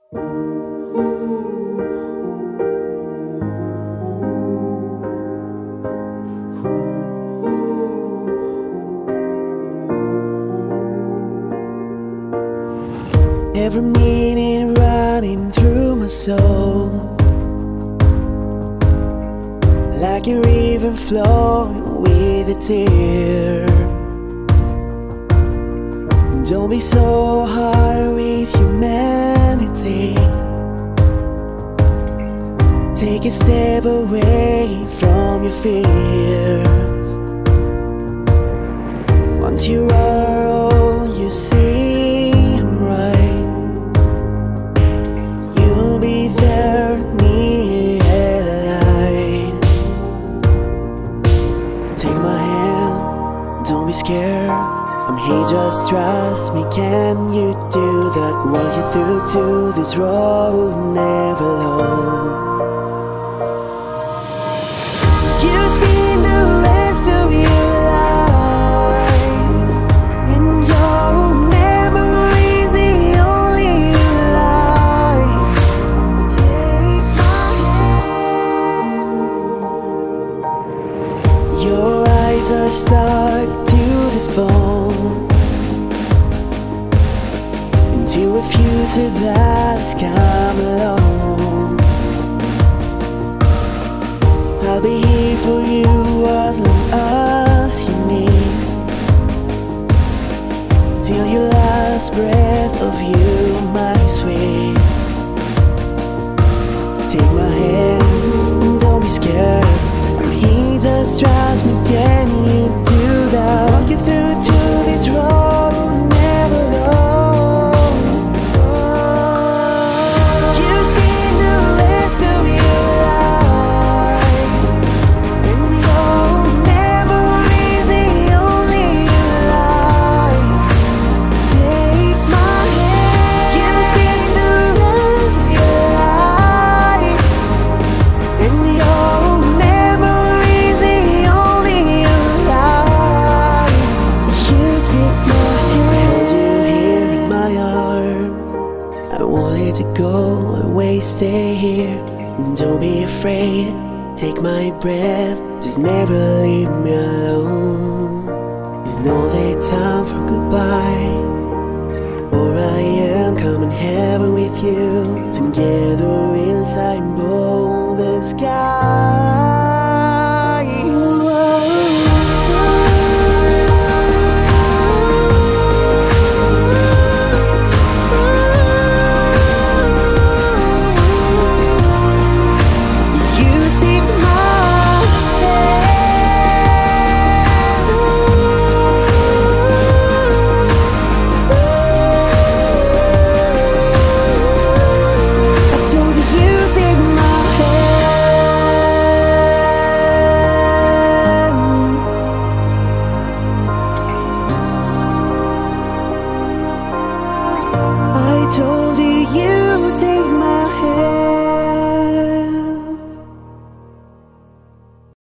Every minute running through my soul, like a river flowing with a tear. Don't be so hard with humanity. Take a step away from your fears. Once you are all you see, I'm right. You'll be there near light. Take my hand, don't be scared. I'm here, just trust me. Can you do that? Walk you through to this road, never alone. You spend the rest of your life, and your memories the only life. Take my hand. Your eyes are stuck to the phone, into a future that's come along. I'll be here for you as long as you need, till your last breath of you, my sweet. Take my hand, don't be scared. I'm here, just trust me. Can you do that? Walk you through to this road, never alone. You spend the rest of your life, and your memories the only life. Take my hand. You spend the rest of your life, and your memories the only life. You take my hand. I hold you here in my arms. I won't let you go away, stay here. Don't be afraid, take my breath, just never leave me alone. There's no day time for goodbye, for I am coming heaven with you, together inside both the sky. I told you, you take my hand.